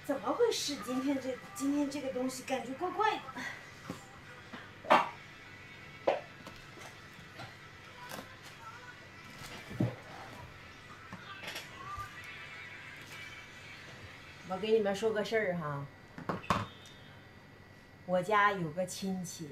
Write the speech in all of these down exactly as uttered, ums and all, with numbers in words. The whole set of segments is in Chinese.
怎么回事？今天这今天这个东西感觉怪怪的。我给你们说个事儿哈，我家有个亲戚，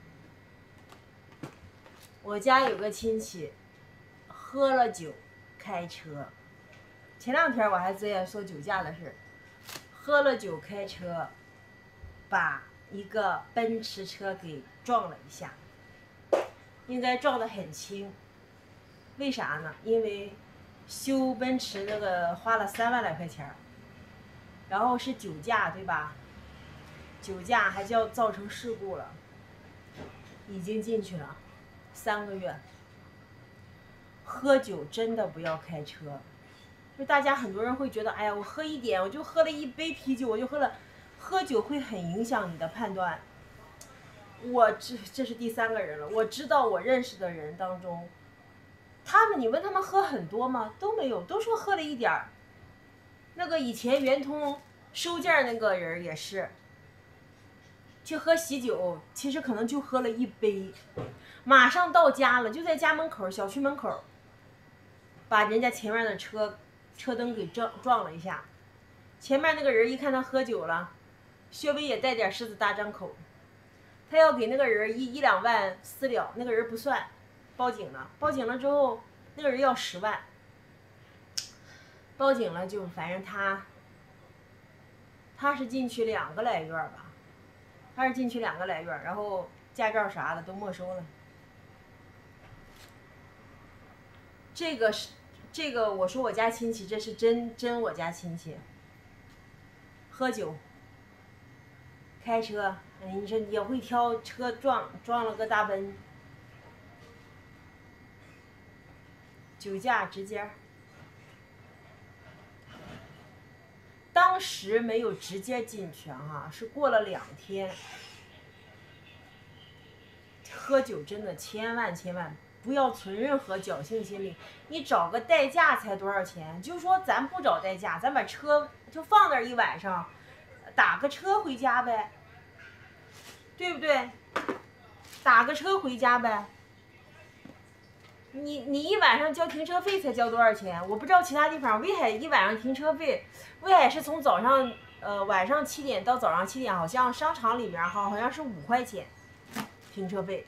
我家有个亲戚，喝了酒开车。前两天我还在说酒驾的事儿，喝了酒开车，把一个奔驰车给撞了一下，应该撞得很轻。为啥呢？因为修奔驰那个花了三万来块钱，然后是酒驾，对吧？酒驾还叫造成事故了，已经进去了三个月。喝酒真的不要开车，就大家很多人会觉得，哎呀，我喝一点，我就喝了一杯啤酒，我就喝了，喝酒会很影响你的判断。我这这是第三个人了，我知道我认识的人当中，他们你问他们喝很多吗？都没有，都说喝了一点儿。那个以前圆通收件那个人也是，去喝喜酒，其实可能就喝了一杯，马上到家了，就在家门口小区门口，把人家前面的车车灯给撞撞了一下。前面那个人一看他喝酒了，稍微也带点狮子大张口，他要给那个人一一两万私了，那个人不算，报警了。报警了之后，那个人要十万。报警了就反正他，他是进去两个来月吧，他是进去两个来月，然后驾照啥的都没收了。这个是这个，我说我家亲戚，这是真真我家亲戚。喝酒，开车，哎，你说也会挑车撞撞了个大奔，酒驾直接。当时没有直接进去哈，是过了两天。喝酒真的千万千万不要存任何侥幸心理，你找个代驾才多少钱？就说咱不找代驾，咱把车就放那儿一晚上，打个车回家呗，对不对？打个车回家呗。你你一晚上交停车费才交多少钱？我不知道其他地方，威海一晚上停车费，威海是从早上呃晚上七点到早上七点，好像商场里面哈好像是五块钱停车费，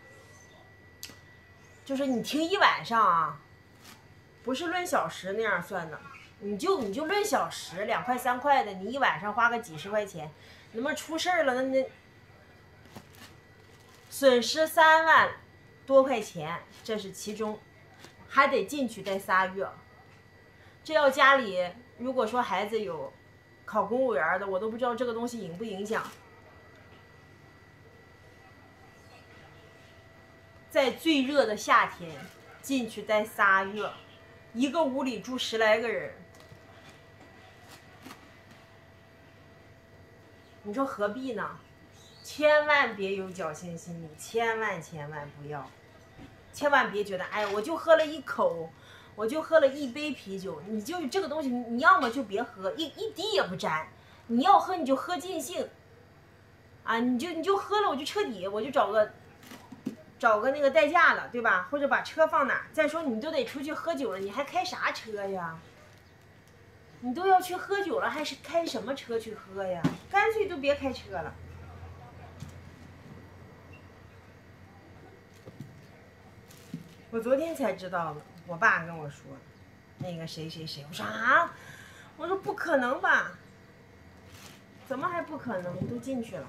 就是你停一晚上啊，不是论小时那样算的，你就你就论小时两块三块的，你一晚上花个几十块钱，那么出事了那那损失三万多块钱，这是其中。还得进去待仨月，这要家里如果说孩子有考公务员的，我都不知道这个东西影不影响。在最热的夏天进去待仨月，一个屋里住十来个人，你说何必呢？千万别有侥幸心理，千万千万不要。千万别觉得，哎，我就喝了一口，我就喝了一杯啤酒，你就这个东西，你要么就别喝，一一滴也不沾。你要喝你就喝尽兴，啊，你就你就喝了，我就彻底，我就找个找个那个代驾了，对吧？或者把车放哪？再说你都得出去喝酒了，你还开啥车呀？你都要去喝酒了，还是开什么车去喝呀？干脆都别开车了。我昨天才知道的，我爸跟我说，那个谁谁谁，我说啊，我说不可能吧？怎么还不可能？都进去了。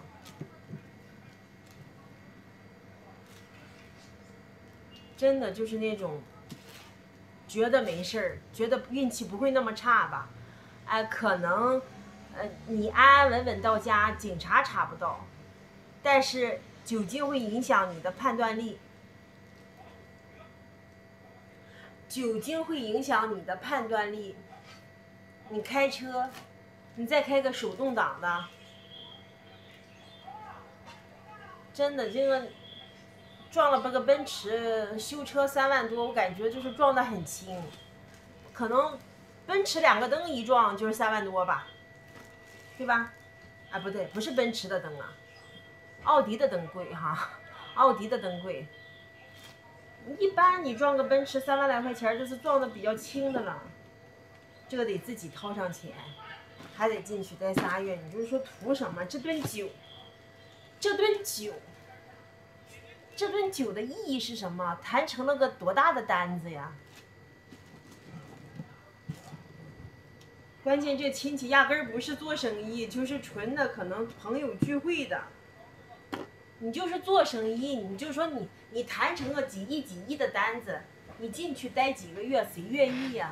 真的就是那种，觉得没事儿，觉得运气不会那么差吧？哎，可能，呃，你安安稳稳到家，警察查不到，但是酒精会影响你的判断力。酒精会影响你的判断力，你开车，你再开个手动挡的，真的这个撞了个奔驰，修车三万多，我感觉就是撞得很轻，可能奔驰两个灯一撞就是三万多吧。 对吧？啊，不对，不是奔驰的灯啊，奥迪的灯贵哈，奥迪的灯贵。一般你撞个奔驰三万来块钱，就是撞的比较轻的了，这个得自己掏上钱，还得进去待仨月。你就是说图什么？这顿酒，这顿酒，这顿酒的意义是什么？谈成了个多大的单子呀？关键这亲戚压根儿不是做生意，就是纯的可能朋友聚会的。你就是做生意，你就说你你谈成个几亿几亿的单子，你进去待几个月，谁愿意呀？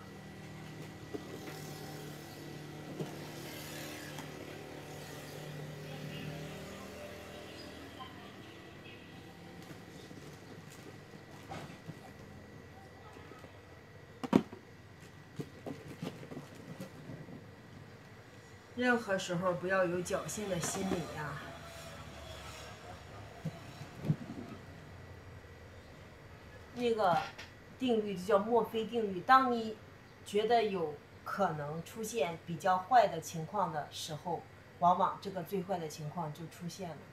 任何时候不要有侥幸的心理呀。那个定律就叫墨菲定律，当你觉得有可能出现比较坏的情况的时候，往往这个最坏的情况就出现了。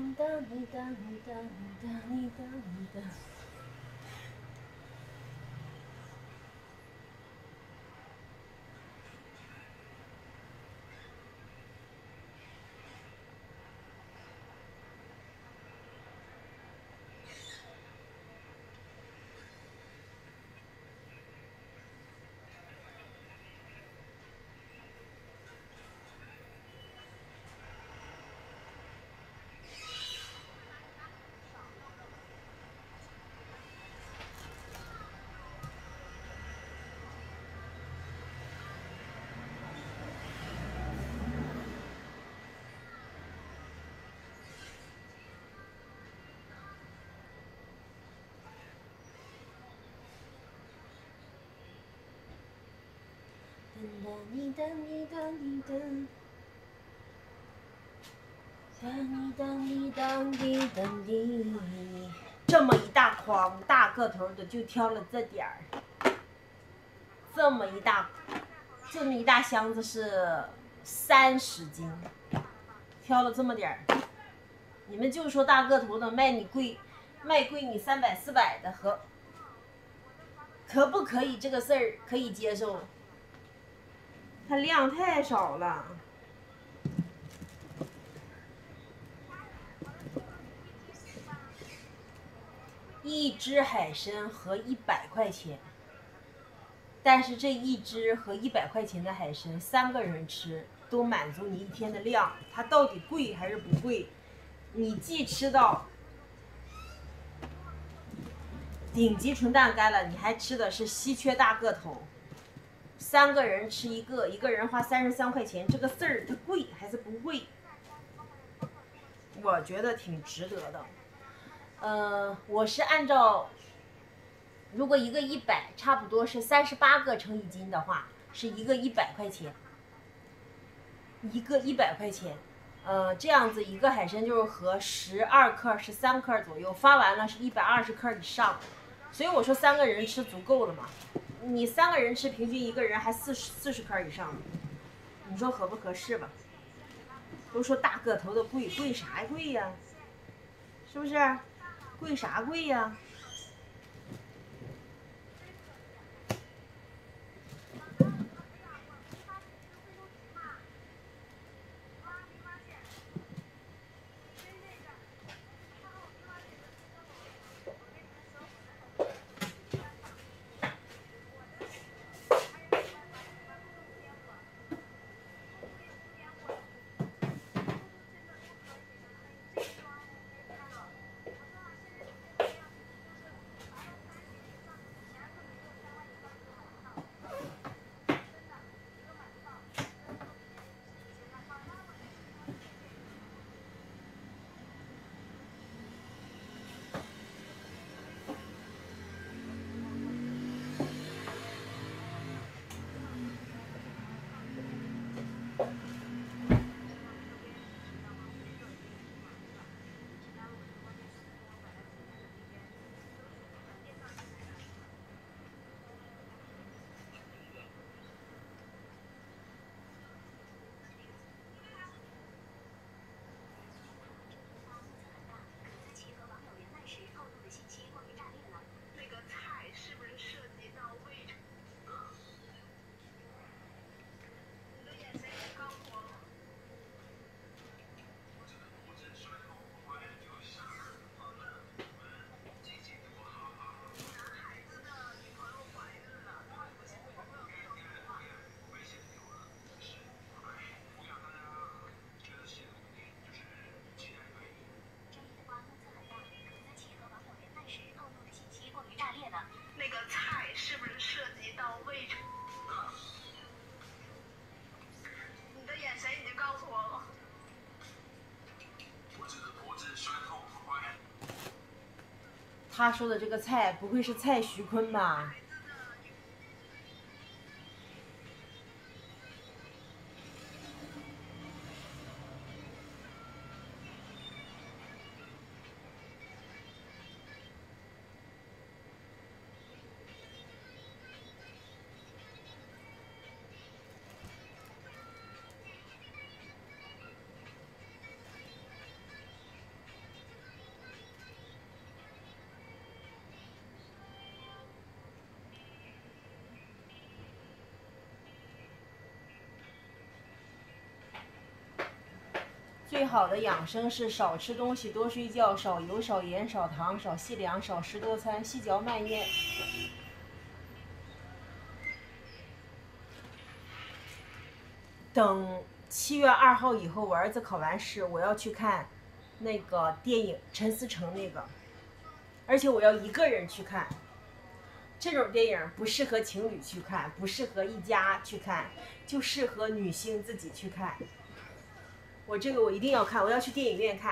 哒你哒你哒你哒你哒你哒。哒你哒你哒你哒，哒你哒你哒你哒你。这么一大筐大个头的，就挑了这点儿。这么一大，这么一大箱子是三十斤，挑了这么点儿。你们就说大个头的卖你贵，卖贵你三百四百的和，可不可以这个事儿可以接受？它量太少了。一只海参合一百块钱，但是这一只和一百块钱的海参，三个人吃都满足你一天的量。它到底贵还是不贵？你既吃到顶级纯蛋干了，你还吃的是稀缺大个头。三个人吃一个，一个人花三十三块钱，这个事儿它贵还是不贵？我觉得挺值得的。呃，我是按照，如果一个一百，差不多是三十八个乘一斤的话，是一个一百块钱，一个一百块钱。呃，这样子一个海参就是合十二克、十三克左右，发完了是一百二十克以上，所以我说三个人吃足够了嘛。你三个人吃，平均一个人还四十四十克以上，你说合不合适吧？都说大个头的贵，贵啥贵呀？是不是？贵啥贵呀？他说的这个菜不会是蔡徐坤吧？ 最好的养生是少吃东西，多睡觉，少油、少盐、少糖、少细粮，少食多餐，细嚼慢咽。等七月二号以后，我儿子考完试，我要去看那个电影陈思诚那个，而且我要一个人去看。这种电影不适合情侣去看，不适合一家去看，就适合女性自己去看。我这个我一定要看，我要去电影院看。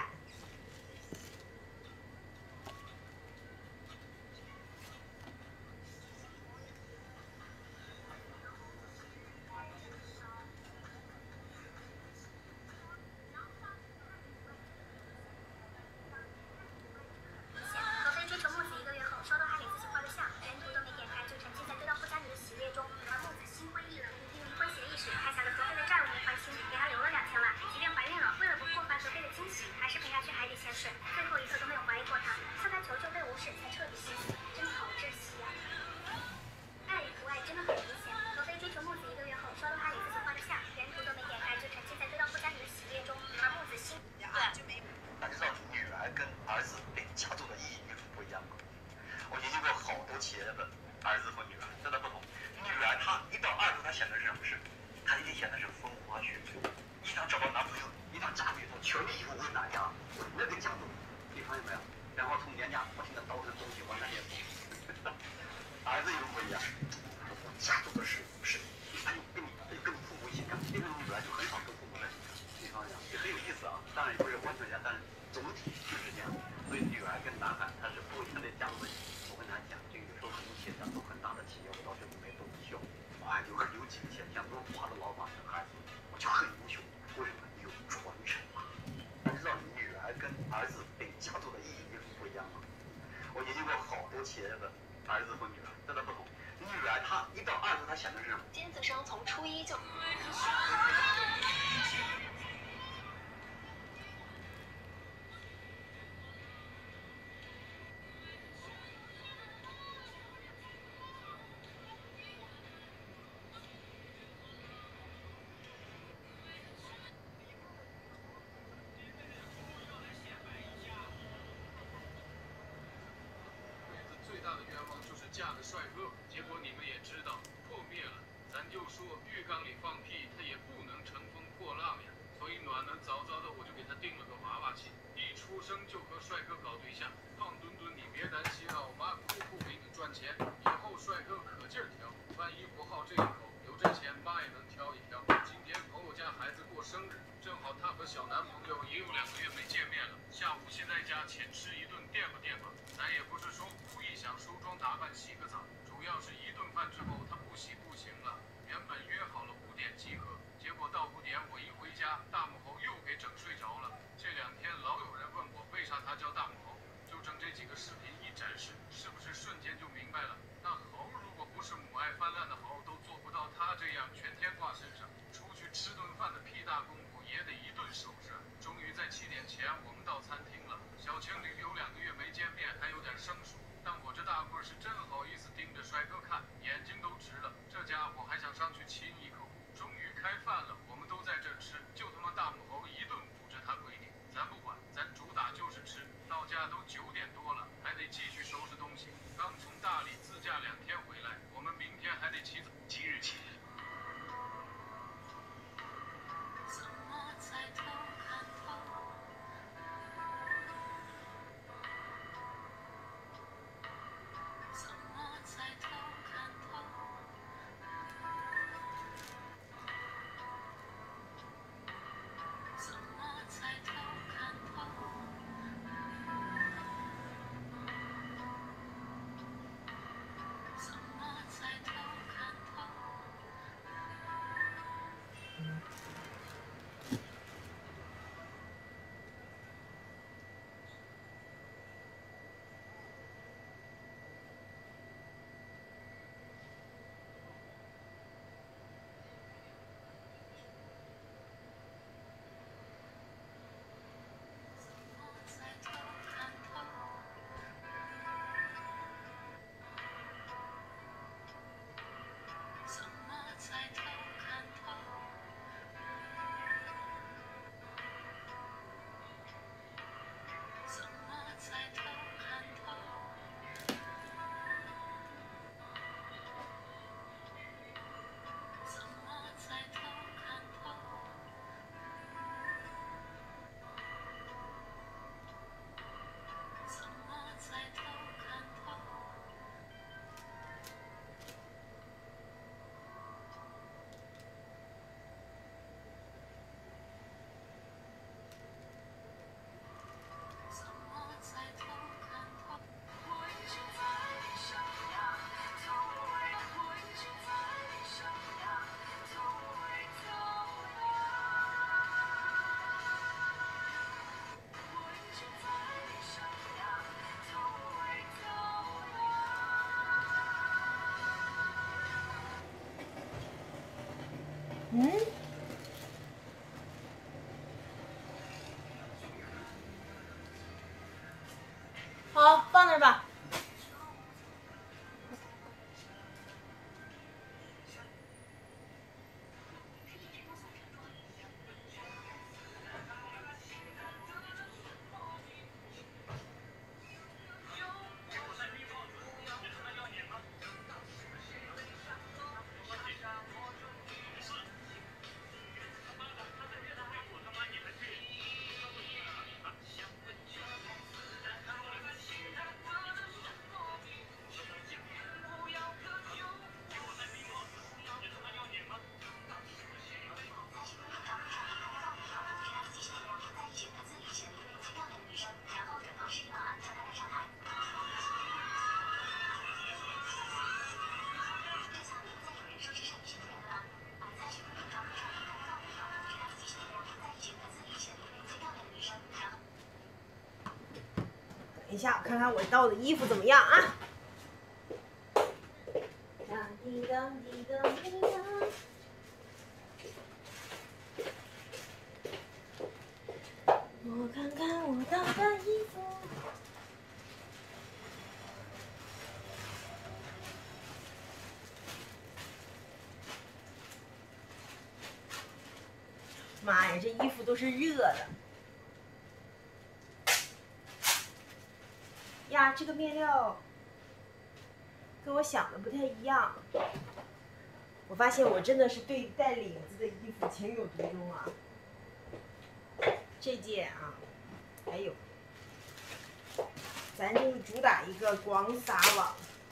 嫁个帅哥，结果你们也知道破灭了。咱就说浴缸里放屁，它也不能乘风破浪呀。所以暖暖早早的我就给他定了个娃娃亲，一出生就和帅哥搞对象。胖墩墩，你别担心啊，我妈苦苦给你赚钱，以后帅哥可劲儿挑。万一不好这一口，有这钱妈也能挑一挑。今天朋友家孩子过生日，正好她和小男朋友也有两个月没见面了，下午先在家请吃一顿垫吧垫吧。咱也不是说故意想梳妆打扮洗个澡，主要是一顿饭之后他不洗不行了。原本约好了五点集合，结果到五点我一回家，大母猴又给整睡着了。这两天老有人问我为啥他叫大母猴，就整这几个视频一展示，是不是瞬间就明白了？那猴如果不是母爱泛滥的猴，都做不到他这样全天挂身上。出去吃顿饭的屁大功夫也得一顿收拾。终于在七点前我们到餐厅了，小情侣有两个月没见面，还有点生疏。但我这大棍是真好意思盯着帅哥看，眼睛都直了。这家伙还想上去亲一口。终于开饭了，我们都在这吃，就他妈大母猴一顿捂着他闺女。咱不管，咱主打就是吃。到家都九点多了，还得继续收拾东西。刚从大理自驾两天回来，我们明天还得起早。即日起。 嗯，好，放那儿吧。等一下，我看看我倒的衣服怎么样啊？当滴当滴当滴当。我看看我倒的衣服。妈呀，这衣服都是热的。呀，这个面料跟我想的不太一样。我发现我真的是对带领子的衣服情有独钟啊。这件啊，还有，咱就是主打一个广撒网。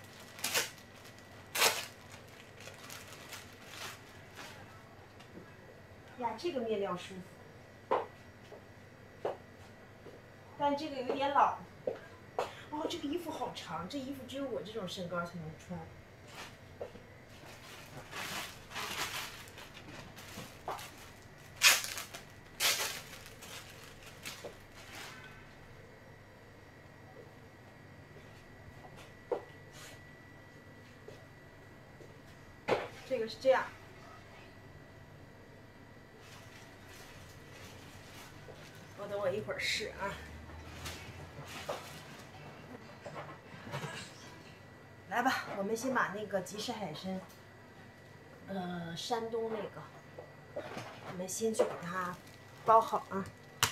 呀，这个面料舒服，但这个有点老。哦，这个衣服好长，这衣服只有我这种身高才能穿。这个是这样。我等我一会儿试啊。来吧，我们先把那个吉士海参，呃，山东那个，我们先去把它包好啊。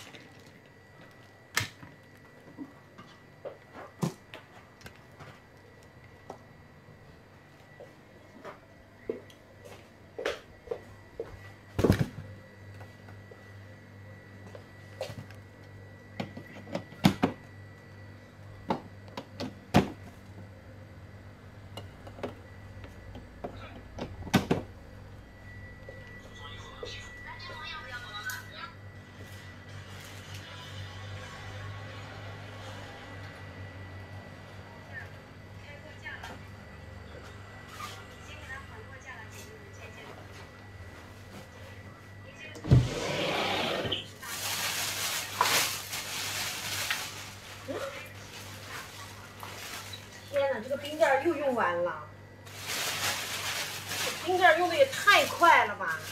这个冰袋又用完了，这冰袋用的也太快了吧！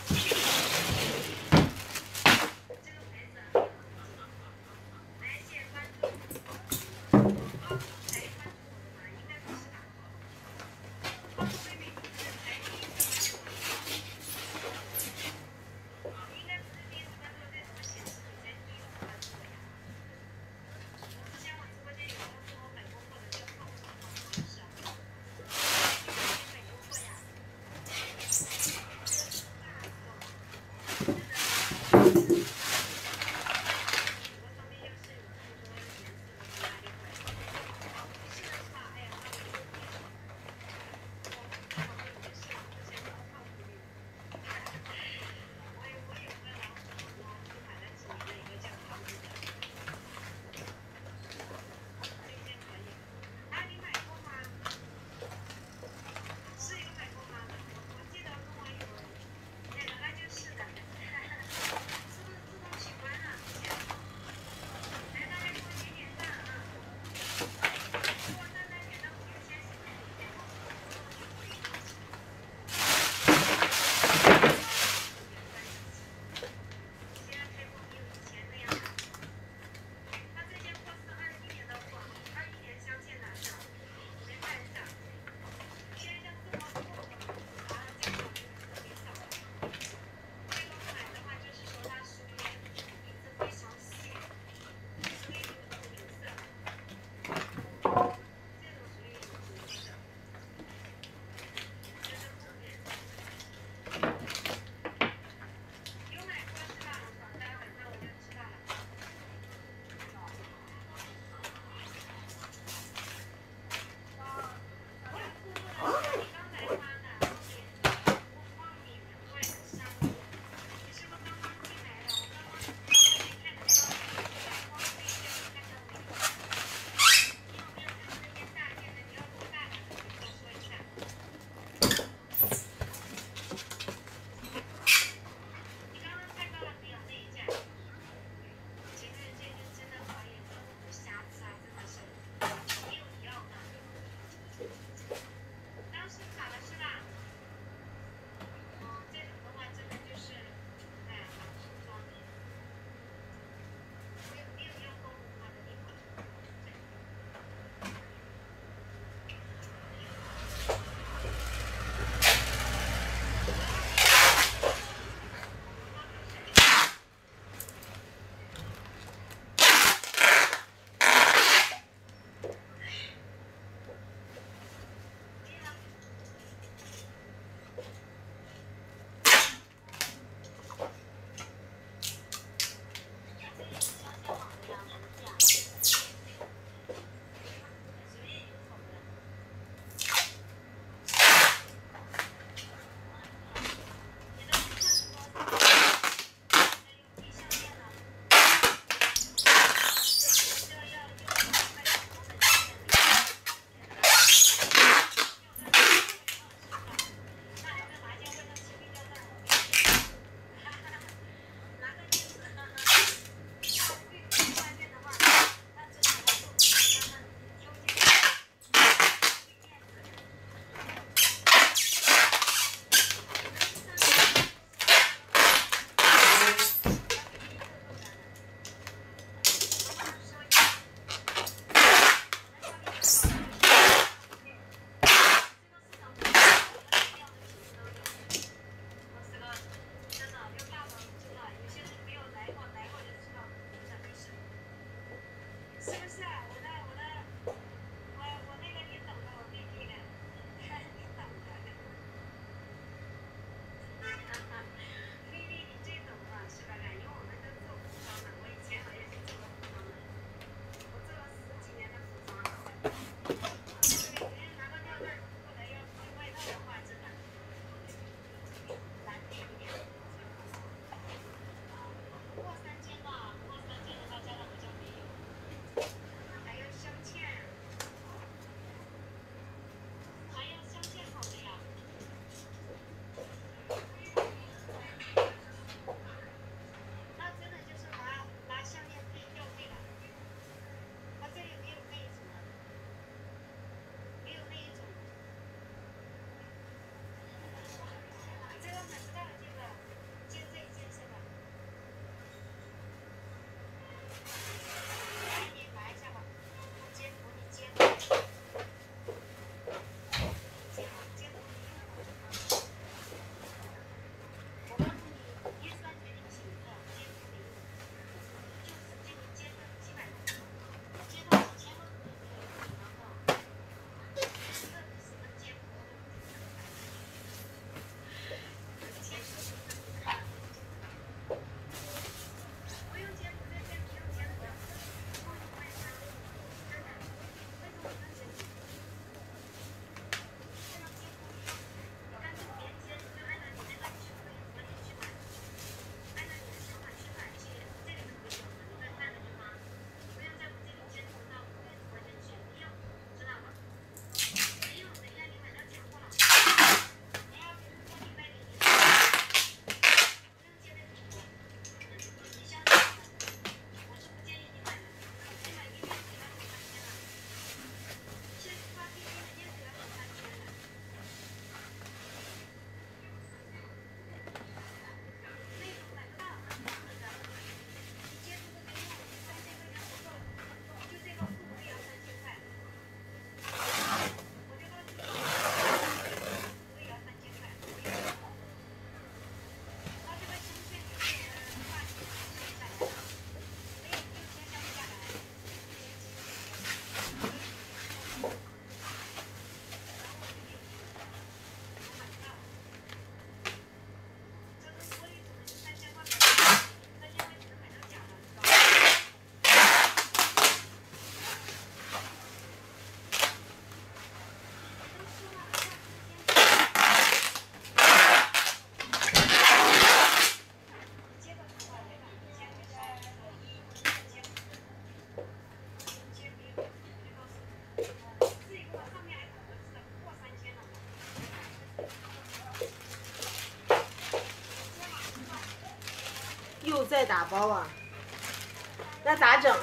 又在打包啊？那咋整？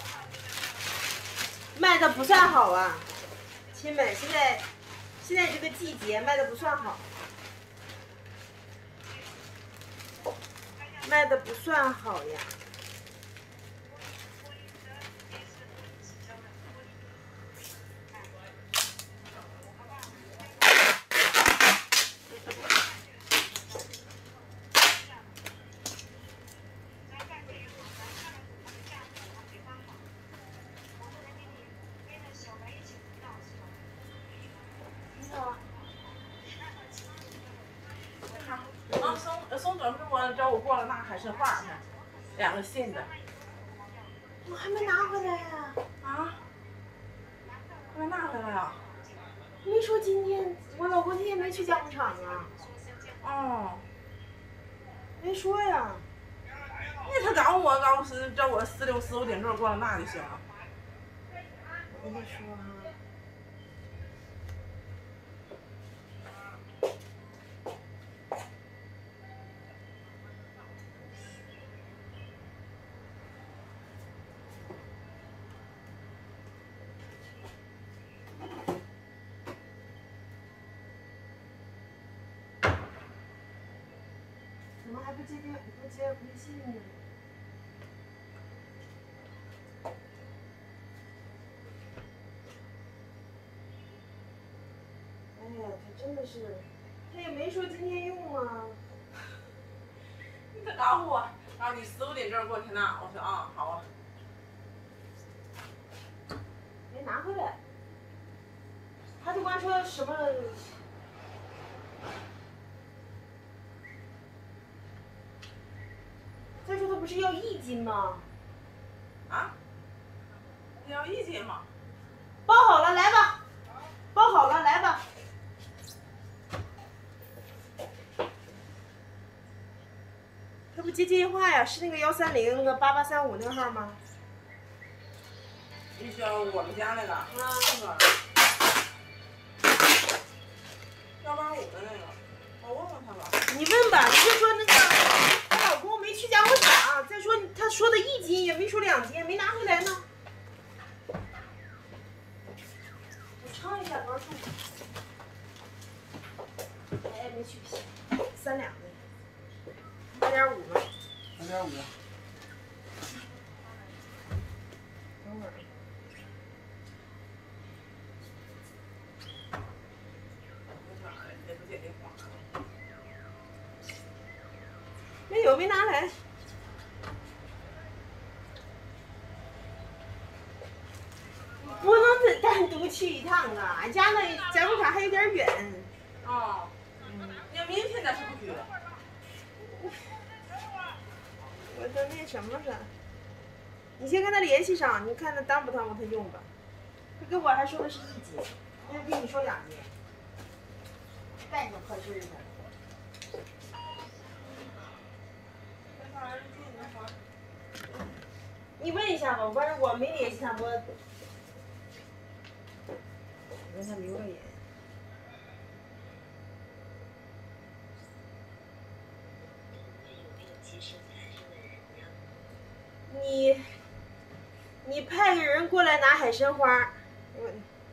卖的不算好啊，亲们，现在现在这个季节卖的不算好，卖的不算好呀。 啊，送送准备我叫我过了拿海参花去，两个新的。 我还没拿回来呀、 啊？啊？还没拿回来啊？ 没说今天，我老公今天没去加工厂啊。 哦。 没说呀。 那他告诉我，告诉是叫我四六四五点钟过来拿就行了。 我跟你说哈。怎么还不接电不接微信呢？哎呀，他真的是，他也没说今天用啊。 他告诉我，让你四五点钟过去拿，我说啊好啊。 没拿回来。他就光说什么，再说他不是要一斤吗？ 啊？你要一斤吗？ 包好了，来吧，包好了，来吧。他不接电话呀？是那个幺三零那个八八三五那个号吗？ 你说我们家那个？啊，那个。幺八五的那个，我问问他吧。 你问吧，你就说那个她老公没去加工厂，再说他说的一斤也没说两斤，没拿回来呢。我称一下多少重？哎，没去皮，三两的，三点五吗？ 三点五。 等会儿。没有，没拿来。不能单单独去一趟啊，俺家那加工厂还有点远。 哦。嗯。那明天咱是不去。 我都那什么了，你先跟他联系上，你看他当不当不他用吧。他跟我还说的是一斤，他就跟你说两斤，干什么破事儿呢？你问一下吧，反正我没联系他，我我跟他留个言。你你派个人过来拿海参花，我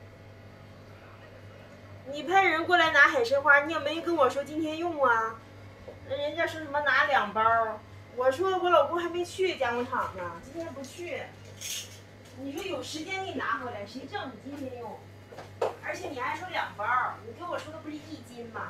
你派人过来拿海参花，你也没跟我说今天用啊？人家说什么拿两包，我说我老公还没去加工厂呢，今天不去。你说有时间给你拿回来，谁证你今天用？而且你还说两包，你跟我说的不是一斤吗？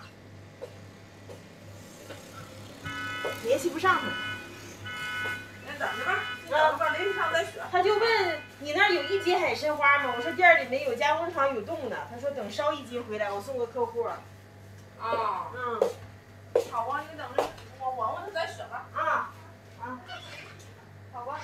联系不上他。 那等着吧，你等吧，联系上再说。 他就问你那儿有一斤海参花吗？我说店里没有，加工厂有冻的。他说等烧一斤回来，我送个客户。 啊。 嗯。 好啊，你等着，我我问他再说吧。 啊啊，好吧。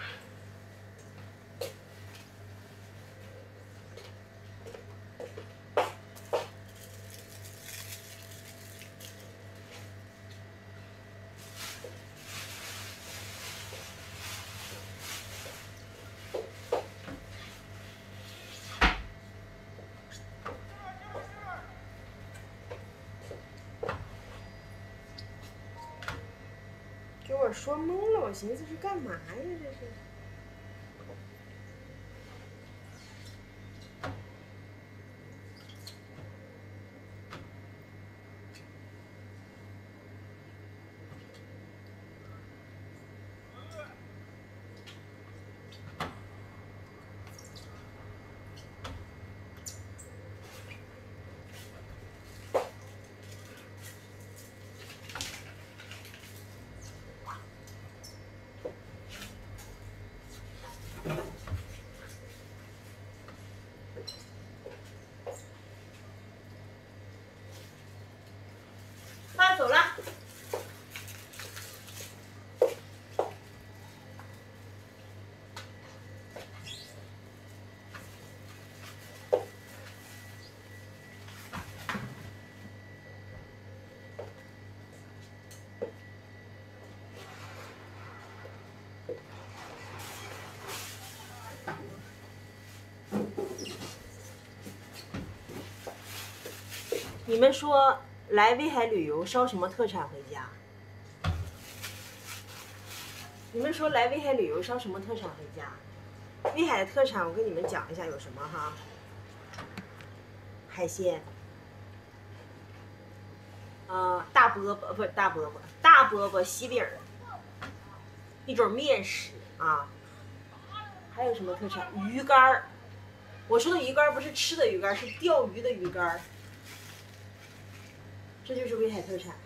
给我说懵了，我寻思是干嘛呀？这是。爸走了。你们说来威海旅游捎什么特产回家？你们说来威海旅游捎什么特产回家？威海的特产我跟你们讲一下有什么哈。海鲜，呃，大饽饽不是大饽饽，大饽饽喜饼儿，一种面食啊。还有什么特产？鱼干儿。我说的鱼干儿不是吃的鱼干儿，是钓鱼的鱼干儿。这就是威海特产。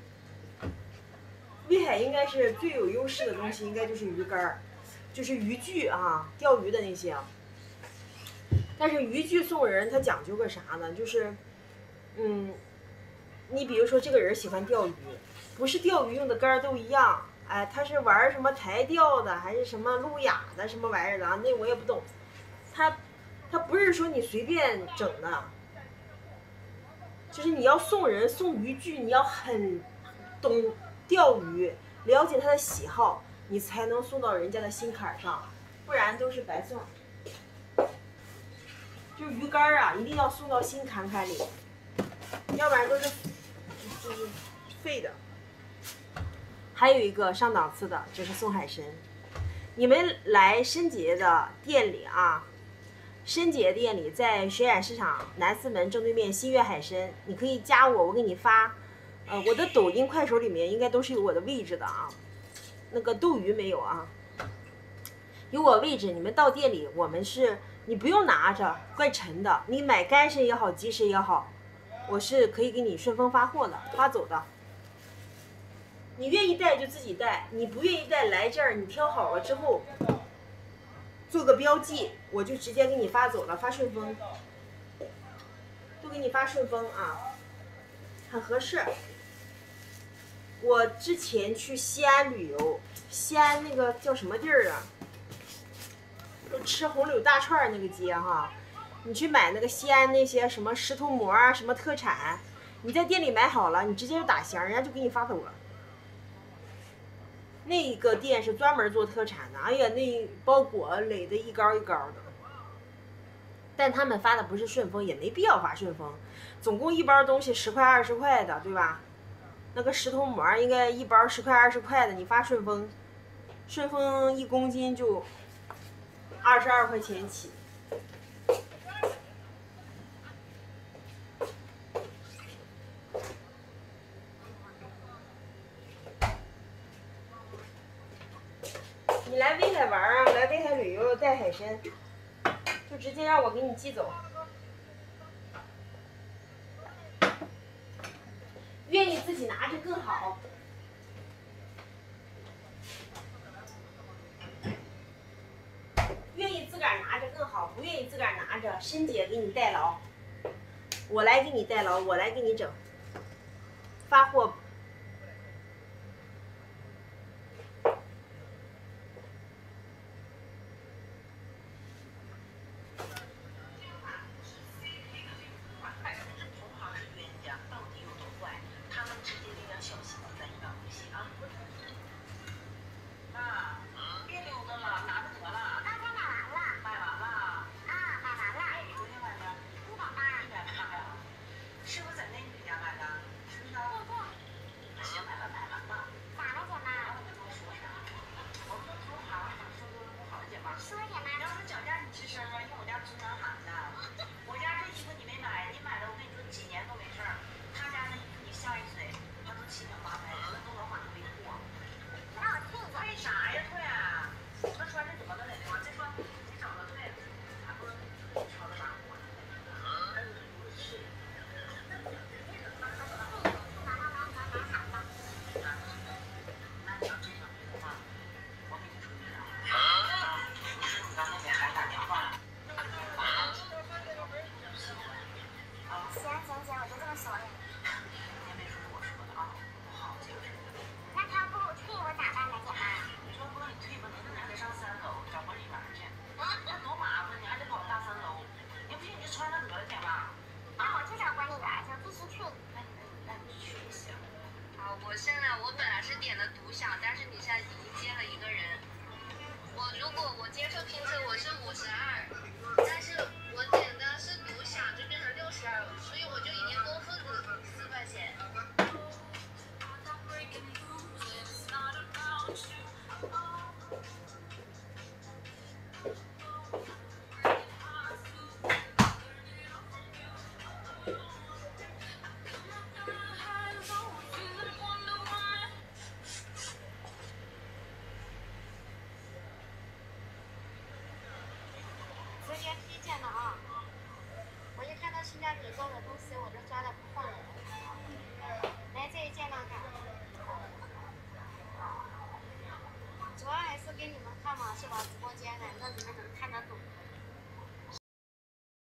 威海应该是最有优势的东西，应该就是鱼干儿，就是渔具啊，钓鱼的那些。 但是渔具送人它讲究个啥呢？就是，嗯，你比如说这个人喜欢钓鱼，不是钓鱼用的竿都一样，哎，他是玩什么台钓的，还是什么路亚的什么玩意儿的啊？那我也不懂。他他不是说你随便整的，就是你要送人送渔具，你要很懂钓鱼，了解他的喜好，你才能送到人家的心坎上，不然都是白送。就鱼竿啊，一定要送到心坎坎里，要不然都是就是废的。还有一个上档次的，就是送海参。你们来申杰的店里啊，申杰店里在水产市场南四门正对面新月海参，你可以加我，我给你发。呃，我的抖音、快手里面应该都是有我的位置的啊，那个斗鱼没有啊，有我位置。你们到店里，我们是。你不用拿着，怪沉的。你买干参也好，急参也好，我是可以给你顺丰发货的，发走的。你愿意带就自己带，你不愿意带来这儿，你挑好了之后，做个标记，我就直接给你发走了，发顺丰，都给你发顺丰啊，很合适。我之前去西安旅游，西安那个叫什么地儿啊？都吃红柳大串那个街哈，你去买那个西安那些什么石头馍啊，什么特产，你在店里买好了，你直接就打箱，人家就给你发走了。那个店是专门做特产的，哎呀，那包裹垒的一高一高的。但他们发的不是顺丰，也没必要发顺丰，总共一包东西十块二十块的，对吧？那个石头馍应该一包十块二十块的，你发顺丰，顺丰一公斤就二十二块钱起。你来威海玩啊，来威海旅游带海参，就直接让我给你寄走。愿意自己拿着更好。愿意自个儿拿着更好，不愿意自个儿拿着，申姐给你代劳，我来给你代劳，我来给你整，发货。 性价比高的东西我就抓的不放人。来这一件看看，主要还是给你们看嘛，是吧？直播间的，让你们能看得懂。